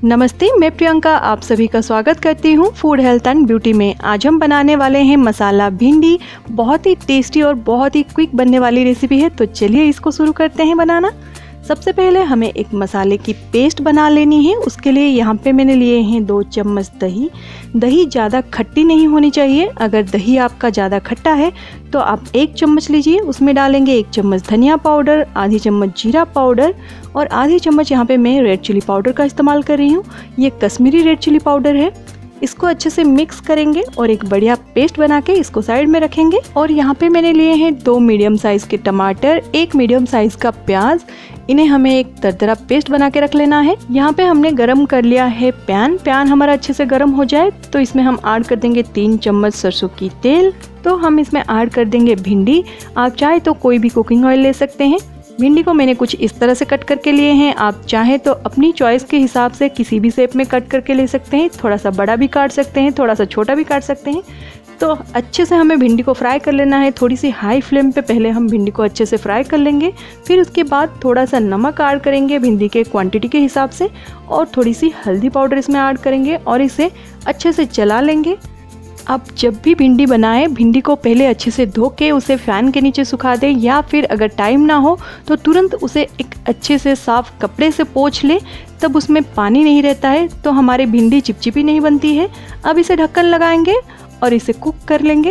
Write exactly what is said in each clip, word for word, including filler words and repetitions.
नमस्ते, मैं प्रियंका आप सभी का स्वागत करती हूँ फूड हेल्थ एंड ब्यूटी में। आज हम बनाने वाले हैं मसाला भिंडी। बहुत ही टेस्टी और बहुत ही क्विक बनने वाली रेसिपी है, तो चलिए इसको शुरू करते हैं बनाना। सबसे पहले हमें एक मसाले की पेस्ट बना लेनी है। उसके लिए यहाँ पे मैंने लिए हैं दो चम्मच दही। दही ज़्यादा खट्टी नहीं होनी चाहिए। अगर दही आपका ज़्यादा खट्टा है तो आप एक चम्मच लीजिए। उसमें डालेंगे एक चम्मच धनिया पाउडर, आधी चम्मच जीरा पाउडर और आधी चम्मच यहाँ पे मैं रेड चिली पाउडर का इस्तेमाल कर रही हूँ। ये कश्मीरी रेड चिली पाउडर है। इसको अच्छे से मिक्स करेंगे और एक बढ़िया पेस्ट बना के इसको साइड में रखेंगे। और यहाँ पे मैंने लिए हैं दो मीडियम साइज़ के टमाटर, एक मीडियम साइज़ का प्याज। इन्हें हमें एक दरदरा पेस्ट बना के रख लेना है। यहाँ पे हमने गरम कर लिया है पैन। पैन हमारा अच्छे से गरम हो जाए तो इसमें हम ऐड कर देंगे तीन चम्मच सरसों की तेल। तो हम इसमें ऐड कर देंगे भिंडी। आप चाहे तो कोई भी कुकिंग ऑयल ले सकते हैं। भिंडी को मैंने कुछ इस तरह से कट करके लिए हैं। आप चाहें तो अपनी चॉइस के हिसाब से किसी भी शेप में कट करके ले सकते हैं। थोड़ा सा बड़ा भी काट सकते हैं, थोड़ा सा छोटा भी काट सकते हैं। तो अच्छे से हमें भिंडी को फ्राई कर लेना है। थोड़ी सी हाई फ्लेम पे पहले हम भिंडी को अच्छे से फ्राई कर लेंगे। फिर उसके बाद थोड़ा सा नमक ऐड करेंगे भिंडी के क्वांटिटी के हिसाब से, और थोड़ी सी हल्दी पाउडर इसमें ऐड करेंगे और इसे अच्छे से चला लेंगे। आप जब भी भिंडी बनाएं, भिंडी को पहले अच्छे से धो के उसे फ़ैन के नीचे सुखा दें, या फिर अगर टाइम ना हो तो तुरंत उसे एक अच्छे से साफ़ कपड़े से पोंछ लें। तब उसमें पानी नहीं रहता है तो हमारी भिंडी चिपचिपी नहीं बनती है। अब इसे ढक्कन लगाएंगे और इसे कुक कर लेंगे।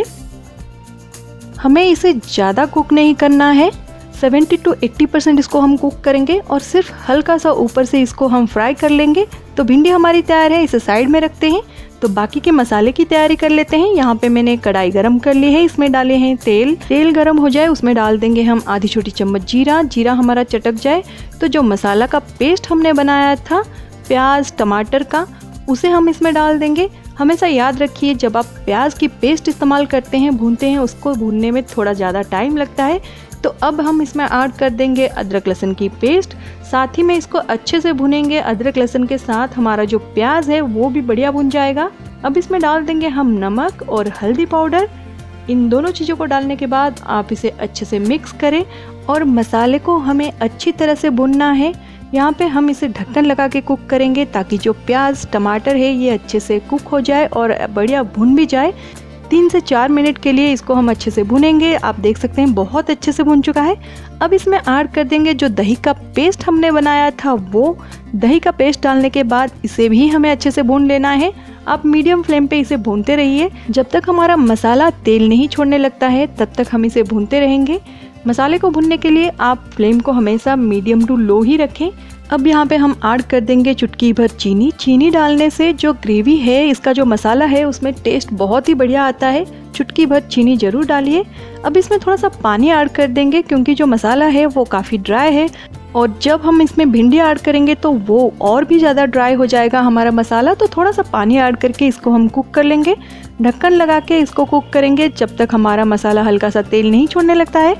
हमें इसे ज़्यादा कुक नहीं करना है। सत्तर टू अस्सी परसेंट इसको हम कुक करेंगे और सिर्फ हल्का सा ऊपर से इसको हम फ्राई कर लेंगे। तो भिंडी हमारी तैयार है, इसे साइड में रखते हैं। तो बाकी के मसाले की तैयारी कर लेते हैं। यहाँ पे मैंने कढ़ाई गरम कर ली है। इसमें डाले हैं तेल। तेल गरम हो जाए उसमें डाल देंगे हम आधी छोटी चम्मच जीरा। जीरा हमारा चटक जाए तो जो मसाला का पेस्ट हमने बनाया था प्याज टमाटर का, उसे हम इसमें डाल देंगे। हमेशा याद रखिए, जब आप प्याज की पेस्ट इस्तेमाल करते हैं, भूनते हैं, उसको भूनने में थोड़ा ज़्यादा टाइम लगता है। तो अब हम इसमें ऐड कर देंगे अदरक लहसुन की पेस्ट। साथ ही में इसको अच्छे से भुनेंगे। अदरक लहसुन के साथ हमारा जो प्याज है वो भी बढ़िया भुन जाएगा। अब इसमें डाल देंगे हम नमक और हल्दी पाउडर। इन दोनों चीज़ों को डालने के बाद आप इसे अच्छे से मिक्स करें और मसाले को हमें अच्छी तरह से भुनना है। यहाँ पे हम इसे ढक्कन लगा के कुक करेंगे ताकि जो प्याज टमाटर है ये अच्छे से कुक हो जाए और बढ़िया भुन भी जाए। तीन से चार मिनट के लिए इसको हम अच्छे से भुनेंगे। आप देख सकते हैं बहुत अच्छे से भुन चुका है। अब इसमें ऐड कर देंगे जो दही का पेस्ट हमने बनाया था वो। दही का पेस्ट डालने के बाद इसे भी हमें अच्छे से भून लेना है। आप मीडियम फ्लेम पे इसे भूनते रहिए। जब तक हमारा मसाला तेल नहीं छोड़ने लगता है तब तक हम इसे भूनते रहेंगे। मसाले को भूनने के लिए आप फ्लेम को हमेशा मीडियम टू लो ही रखें। अब यहाँ पे हम ऐड कर देंगे चुटकी भर चीनी। चीनी डालने से जो ग्रेवी है, इसका जो मसाला है, उसमें टेस्ट बहुत ही बढ़िया आता है। चुटकी भर चीनी ज़रूर डालिए। अब इसमें थोड़ा सा पानी ऐड कर देंगे क्योंकि जो मसाला है वो काफ़ी ड्राई है, और जब हम इसमें भिंडी ऐड करेंगे तो वो और भी ज़्यादा ड्राई हो जाएगा हमारा मसाला। तो थोड़ा सा पानी ऐड करके इसको हम कुक कर लेंगे। ढक्कन लगा के इसको कुक करेंगे जब तक हमारा मसाला हल्का सा तेल नहीं छोड़ने लगता है।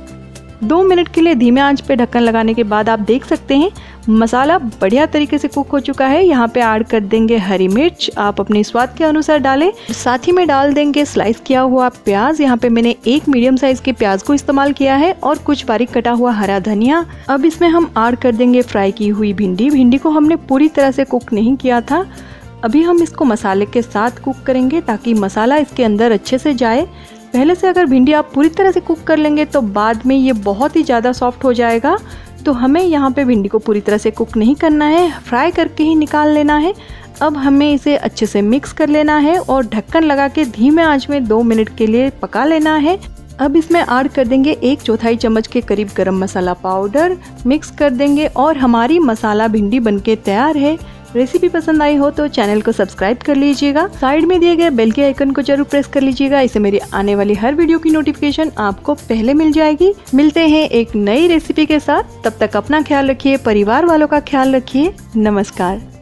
दो मिनट के लिए धीमे आंच पे ढक्कन लगाने के बाद आप देख सकते हैं मसाला बढ़िया तरीके से कुक हो चुका है। यहाँ पे ऐड कर देंगे हरी मिर्च, आप अपने स्वाद के अनुसार डालें। साथ ही में डाल देंगे स्लाइस किया हुआ प्याज। यहाँ पे मैंने एक मीडियम साइज के प्याज को इस्तेमाल किया है और कुछ बारीक कटा हुआ हरा धनिया। अब इसमें हम ऐड कर देंगे फ्राई की हुई भिंडी। भिंडी को हमने पूरी तरह से कुक नहीं किया था। अभी हम इसको मसाले के साथ कुक करेंगे ताकि मसाला इसके अंदर अच्छे से जाए। पहले से अगर भिंडी आप पूरी तरह से कुक कर लेंगे तो बाद में ये बहुत ही ज़्यादा सॉफ्ट हो जाएगा। तो हमें यहाँ पे भिंडी को पूरी तरह से कुक नहीं करना है, फ्राई करके ही निकाल लेना है। अब हमें इसे अच्छे से मिक्स कर लेना है और ढक्कन लगा के धीमे आंच में दो मिनट के लिए पका लेना है। अब इसमें ऐड कर देंगे एक चौथाई चम्मच के करीब गरम मसाला पाउडर। मिक्स कर देंगे और हमारी मसाला भिंडी बनके तैयार है। रेसिपी पसंद आई हो तो चैनल को सब्सक्राइब कर लीजिएगा। साइड में दिए गए बेल के आइकन को जरूर प्रेस कर लीजिएगा। इससे मेरी आने वाली हर वीडियो की नोटिफिकेशन आपको पहले मिल जाएगी। मिलते हैं एक नई रेसिपी के साथ। तब तक अपना ख्याल रखिए, परिवार वालों का ख्याल रखिए। नमस्कार।